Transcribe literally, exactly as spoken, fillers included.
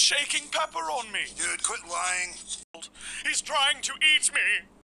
shaking pepper on me. Dude, quit lying. He's trying to eat me.